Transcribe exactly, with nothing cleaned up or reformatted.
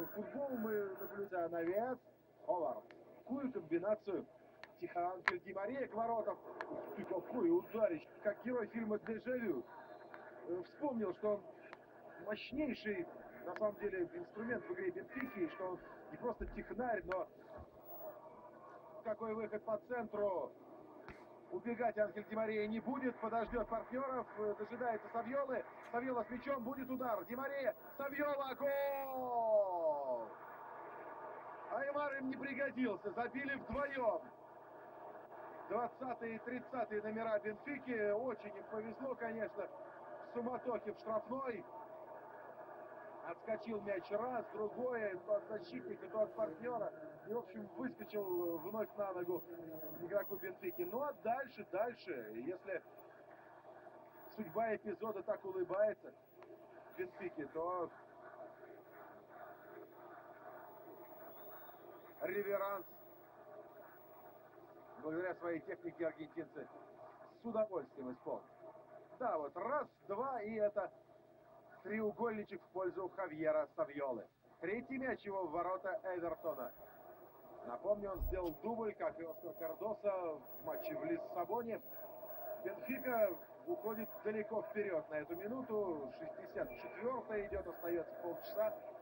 футбол мы наблюдаем. Навес. Ховард. Какую комбинацию. Тихоанкель Ди Мария к воротам. Ух ты, какой ударищ. Как герой фильма «Дежавю». Вспомнил, что он мощнейший, на самом деле, инструмент в игре Бенфики, что он не просто технарь, но какой выход по центру. Убегать Анхель Ди Мария не будет, подождет партнеров, дожидается Савьолы. Савьола с мячом, будет удар. Ди Мария, Савьола, гол! Аймар им не пригодился, забили вдвоем. двадцатые и тридцатые номера Бенфики, очень им повезло, конечно, в суматохе в штрафной. Отскочил мяч раз, другой, то от защитника, то от партнера. И, в общем, выскочил вновь на ногу игроку Бенфики. Ну а дальше, дальше, если судьба эпизода так улыбается Бенфике, то реверанс, благодаря своей технике, аргентинцы с удовольствием исполнят. Да, вот раз, два, и это треугольничек в пользу Хавьера Савьолы. Третий мяч его в ворота Эвертона. Напомню, он сделал дубль, как и Оскар Кардоса в матче в Лиссабоне. Бенфика уходит далеко вперед на эту минуту. шестьдесят четвёртая идет, остается полчаса.